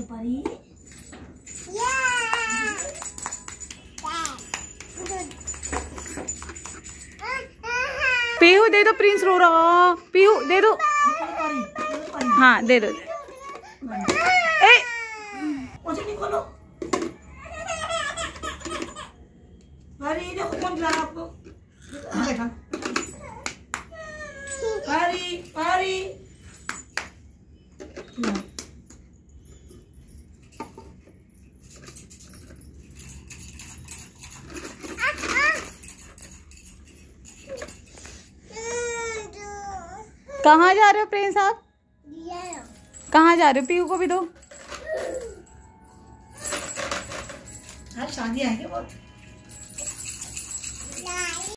परी। पीहू दे दो, प्रिंस रो रहा। पीहू दे दो। हाँ दे दो। ए निकोलो। परी देखो कौन बुला रहा आपको। बैठा। परी परी। कहाँ जा रहे हो प्रिंस साहब? कहाँ जा रहे हो? पीहू को भी दो। आज शादी है क्या बहुत?